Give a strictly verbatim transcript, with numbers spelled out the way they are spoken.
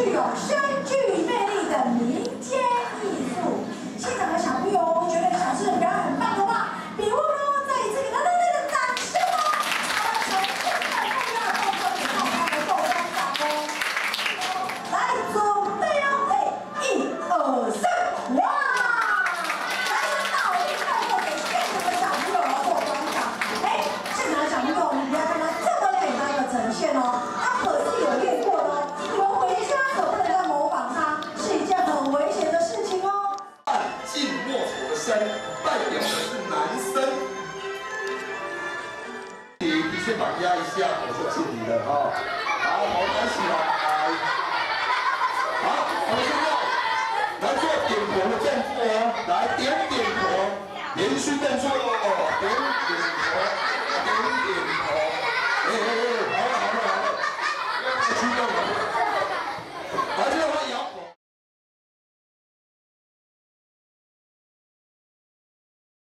具有深具魅力的民间艺术。现场的小朋友觉得小诗人表演很棒的话，别忘了再一次给他热烈的掌声哦！好，从现在不要动作，给到他的后方掌哦。来，准备哦，哎，一二三，哇！来，倒立动作给现场的小朋友来做观赏。哎，现场的小朋友，你不要看他这么简单的呈现哦，他可是有练过的哦。你们回家可不能再模仿他，是一件很危险的事情哦。 近墨丑的生代表的是男生。你你先把压一下，我是敬你的啊。好，头抬起来。好，我们现在来做点头的动作哦，来点点头，连续动作哦，点点头。